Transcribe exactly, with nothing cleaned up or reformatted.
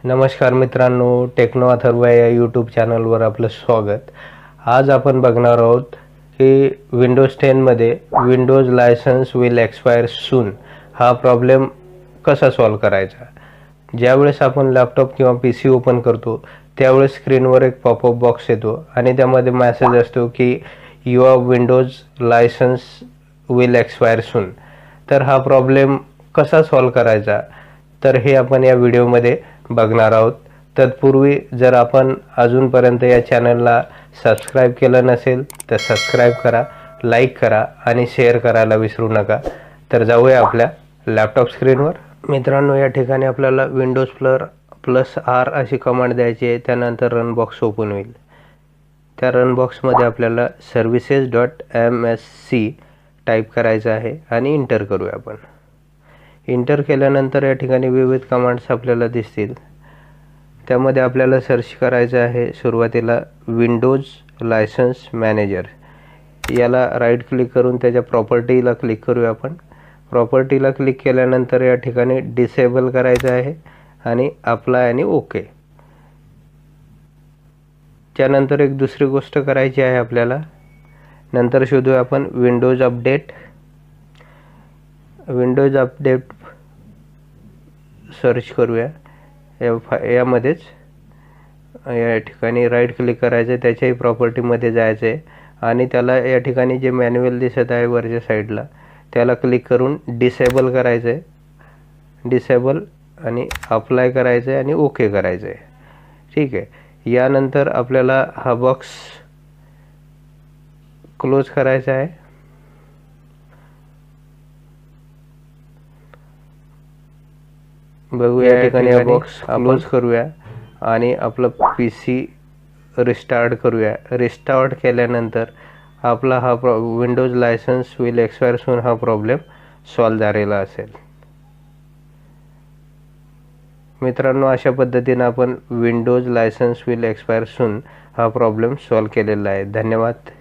नमस्कार मित्रांनो, टेक्नो अथर्व या यूट्यूब चॅनलवर आपलं स्वागत। आज आपण बघणार आहोत की विंडोज टेन मध्ये Windows license will expire soon हा प्रॉब्लेम कसा सॉल्व करायचा। ज्यावेळेस आपण लॅपटॉप किंवा पीसी ओपन करतो त्यावेळेस स्क्रीनवर एक पॉपअप बॉक्स येतो आणि त्यामध्ये मेसेज असतो की your Windows license will expire soon. तर हा प्रॉब्लेम कसा सॉल्व करायचा तर हे आपण या व्हिडिओमध्ये बघणार आहोत। तत्पूर्वी जर आपण अजूनपर्यंत या चॅनलला सबस्क्राइब केलं नसेल तर सबस्क्राइब करा, लाईक करा आणि शेअर करायला विसरू नका। तर जाऊया आपल्या लॅपटॉप स्क्रीनवर। मित्रांनो, या ठिकाणी आपल्याला विंडोज प्लस प्लस आर अशी कमांड द्यायची आहे। त्यानंतर रन बॉक्स ओपन होईल। त्या रन बॉक्समध्ये आपल्याला services dot M S C type करायचं आहे आणि इंटर करूया आपण। इंटर केल्यानंतर या ठिकाणी विविध कमांड्स आपल्याला दिसतील। त्यामध्ये आपल्याला सर्च करायचं आहे सुरुवातीला विंडोज लायसन्स मॅनेजर। याला राईट क्लिक करून त्याच्या प्रॉपर्टीला क्लिक करूया आपण। प्रॉपर्टीला क्लिक केल्यानंतर या ठिकाणी डिसेबल करायचं आहे आणि अप्लाय आणि ओके। त्यानंतर एक दुसरी गोष्ट करायची आहे आपल्याला। नंतर शोधूया आपण Windows update. Windows update search करूया। या यामध्येच या ठिकाणी राईट क्लिक करायचं, त्याच्याही प्रॉपर्टीमध्ये जायचं आहे आणि त्याला या ठिकाणी जे मॅन्युअल दिसत आहे वरच्या साईडला त्याला क्लिक करून डिसेबल करायचं आहे। डिसेबल आणि अप्लाय करायचं आहे आणि ओके करायचं आहे। ठीक आहे। यानंतर आपल्याला हा बॉक्स क्लोज करायचा आहे। बघूया या ठिकाणी हा बॉक्स क्लोज करूया आणि आपलं पीसी रिस्टार्ट करूया। रिस्टार्ट केल्यानंतर आपला हा Windows license will expire soon हा प्रॉब्लेम सॉल्व झालेला असेल। मित्रांनो, अशा पद्धतीने आपण Windows license will expire soon हा प्रॉब्लेम सॉल्व केलेला आहे। धन्यवाद।